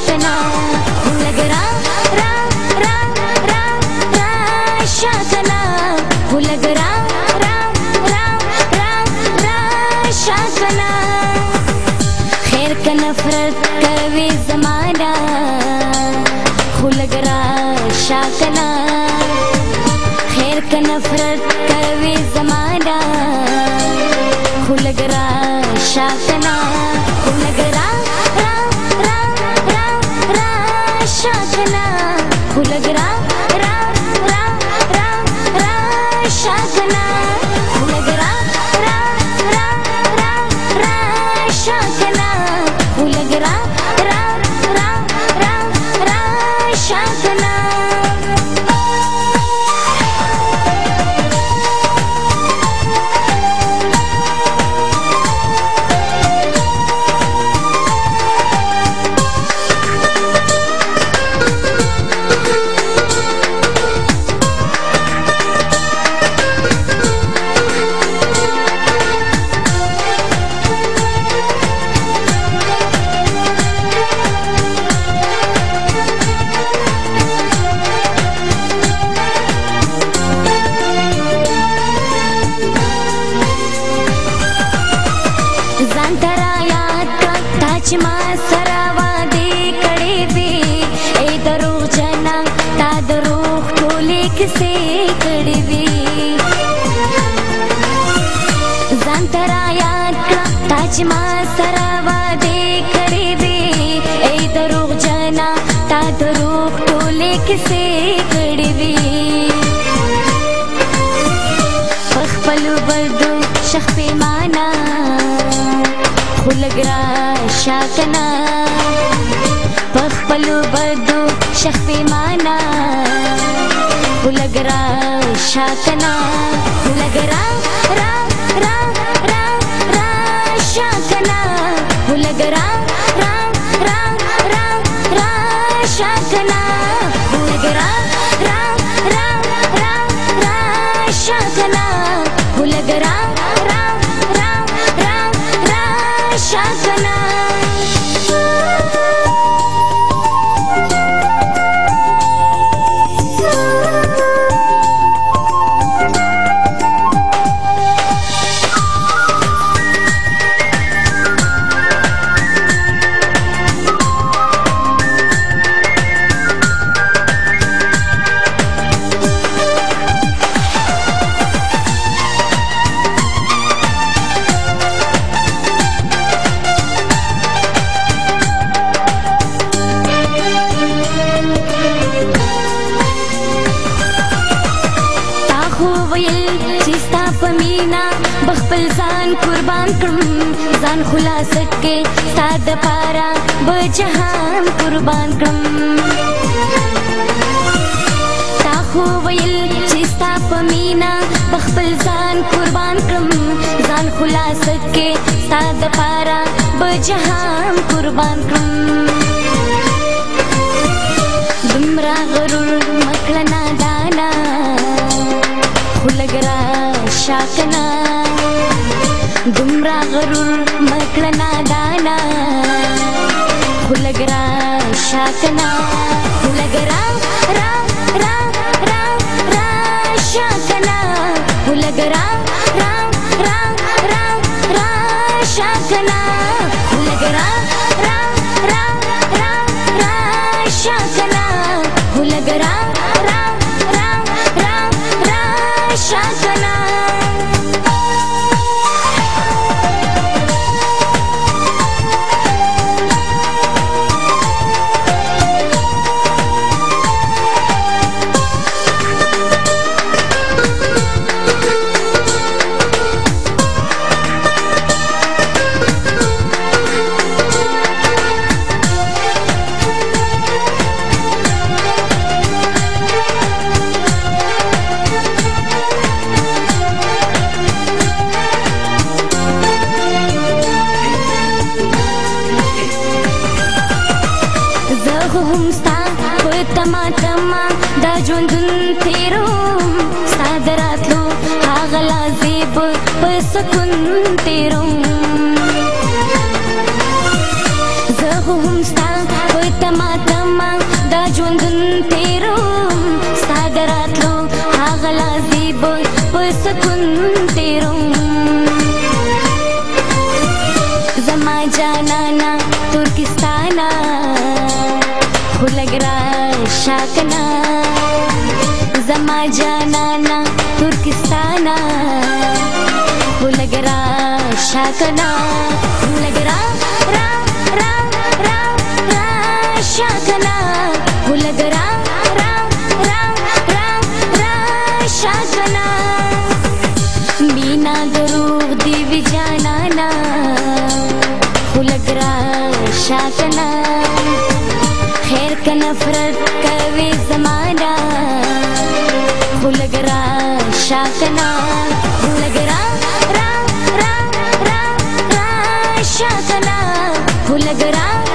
शाकना लग रा रा रा रा रा शाकना लग रा रा रा रा रा शाकना खैर का नफरत कवे जमाना लग रा शाकना खैर का नफरत कवे जमाना लग रा शाकना लग रा रा रा रा रा शाकना लग रा रा रा रा रा शाकना लग रा रा रा रा रा शाकना लग रा रा रा रा रा शाकना मा सरावादे कड़े बे ए दरोग जना ता दरोग टोले किसे कड़े बे जानतरा याद का ताज मा सरावादे कड़े बे ए दरोग जना ता दरोग टोले किसे कड़े बे पखपलु बर्दो शख्पे माना लग रा शाकना पखपलु बदो शख्पे माना लग रा शाकना लग रा रा रा रा रा शाकना लग रा रा रा रा रा शाकना लग रा रा रा रा रा शाकना लग रा रा रा रा रा शाकना पमीना बखपल जान कुर्बान कम जान खुलास के साद पारा बजहान कुर्बान कम ताखो वयल चिस्ता पमीना बखपल जान कुर्बान कम जान खुलास के साद पारा बजहान कुर्बान कम दुमरा गरुर मकलना दाना लग रा शाकना दुमरा गरुर मकलना दाना लग रा शाकना लग रा रा रा रा रा शाकना लग रा रा रा रा रा शाकना लग रा रा रा रा रा शाकना लग रा रा रा रा रा शाकना तमा तमा दा जुंदुन तेरो सादरातलो आगला जेब पसकुन तेरो जहुम sta تما تما دا ژوندون تیروم ستا د راتلو هغه لحظې به په سکون تیروم زما جانانا ترکستانا خو لږ راشه کنه زما جانانا ترکستانا خو لږ راشه کنه لږ راشه کنه خو لږ راشه کنه مینا دروغ دی وی جانانا خو لږ راشه کنه خیر که نفرت کوي زمانه خو لږ راشه کنه خو لږ راشه کنه خو لږ